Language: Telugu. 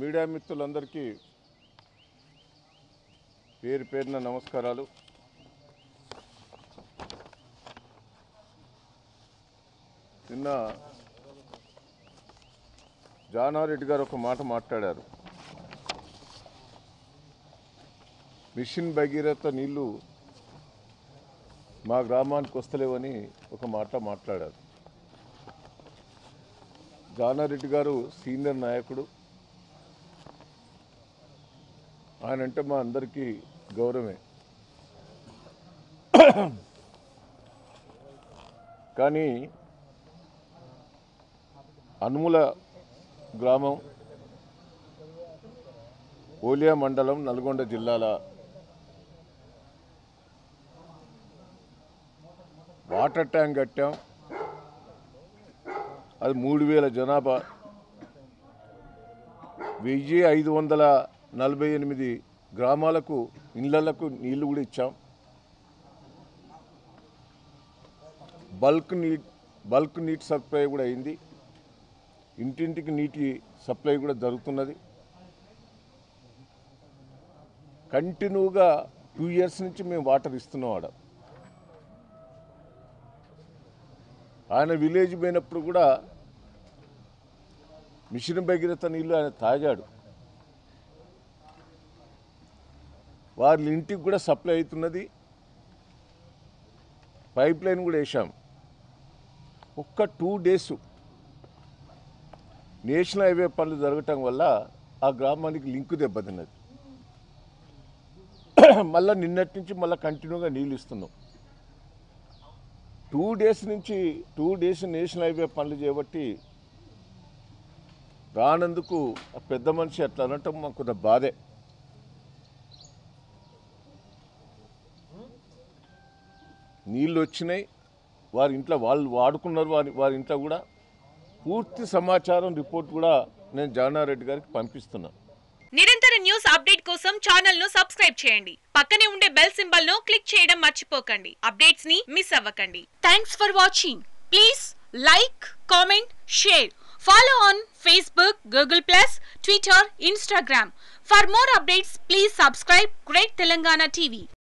మీడియా మిత్రులందరికీ పేరు పేరున నమస్కారాలు. నిన్న జానారెడ్డి గారు ఒక మాట మాట్లాడారు. మిషన్ భగీరథ నీళ్లు మా గ్రామానికి వస్తలేవని ఒక మాట మాట్లాడారు. జానారెడ్డి గారు సీనియర్ నాయకుడు. ఆయన అంటే మా అందరికీ గౌరవమే. కానీ అనుముల గ్రామం ఓలియా మండలం నల్గొండ జిల్లాల వాటర్ ట్యాంక్ కట్టాం. అది 3000 జనాభా, 1548 గ్రామాలకు ఇళ్లకు నీళ్లు కూడా ఇచ్చాం. బల్క్ నీటి సప్లై కూడా అయింది. ఇంటింటికి నీటి సప్లై కూడా జరుగుతున్నది. కంటిన్యూగా 2 years నుంచి మేము వాటర్ ఇస్తున్నాం. ఆయన విలేజ్ పోయినప్పుడు కూడా మిషన్ భగీరథ నీళ్ళు ఆయన తాగాడు. వారి ఇంటికి కూడా సప్లై అవుతున్నది. పైప్ లైన్ కూడా వేసాం. ఒక్క 2 days నేషనల్ హైవే పనులు జరగటం వల్ల ఆ గ్రామానికి లింకు దెబ్బతిన్నది. మళ్ళీ నిన్నటి నుంచి మళ్ళీ కంటిన్యూగా నీళ్ళు ఇస్తున్నాం. 2 days నేషనల్ హైవే పనులు చేయబట్టి రానందుకు ఆ పెద్ద మనిషి అట్లా అనటం మాకు కొంత బాధే. నీళ్ళు వచ్చినాయి, వారి ఇంట్లో వాళ్ళు వాడుకున్నారు. వారి ఇంట్లో కూడా పూర్తి సమాచారం రిపోర్ట్ కూడా నేను జానారెడ్డి గారికి పంపిస్తున్నా. నిరంతర న్యూస్ అప్డేట్ కోసం ఛానల్ ను సబ్స్క్రైబ్ చేయండి. పక్కనే ఉండే బెల్ సింబల్ ను క్లిక్ చేయడం మర్చిపోకండి. అప్డేట్స్ ని మిస్ అవ్వకండి. Thanks for watching. Please like, comment, share. Follow on Facebook, Google+, Twitter, Instagram. For more updates, please subscribe Great Telangana TV.